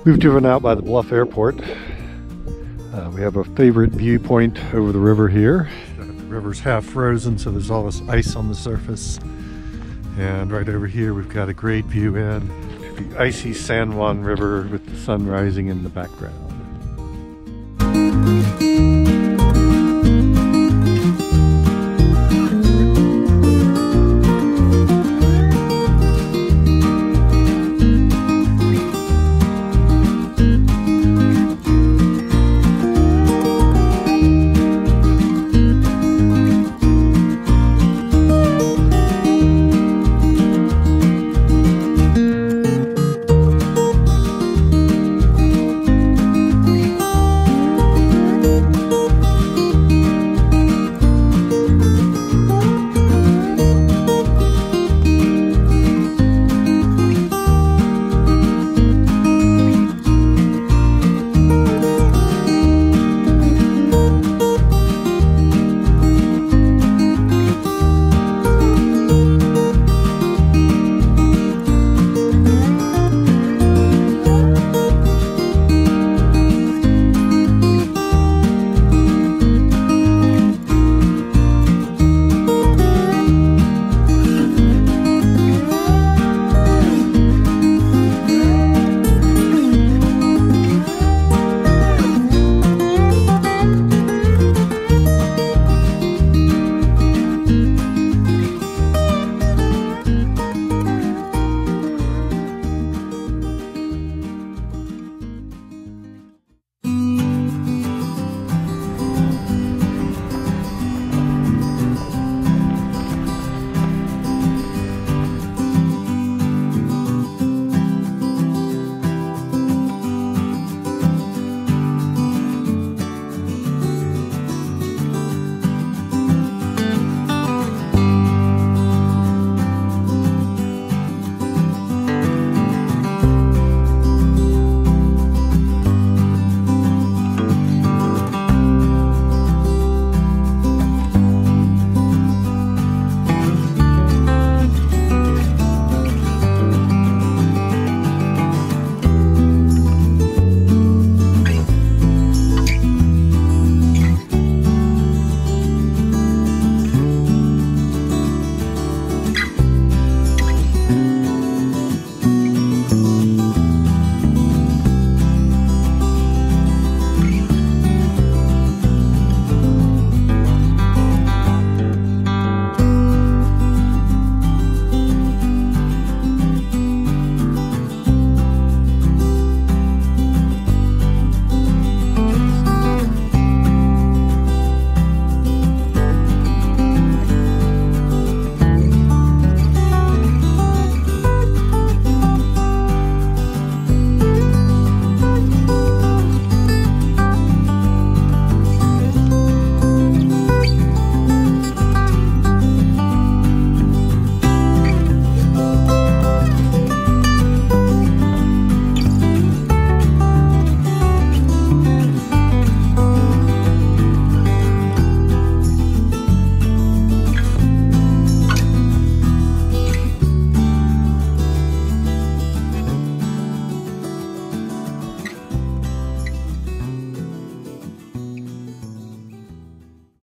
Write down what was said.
We've driven out by the Bluff Airport. We have a favorite viewpoint over the river here. The river's half frozen, so there's all this ice on the surface. And right over here we've got a great view in the icy San Juan River with the sun rising in the background.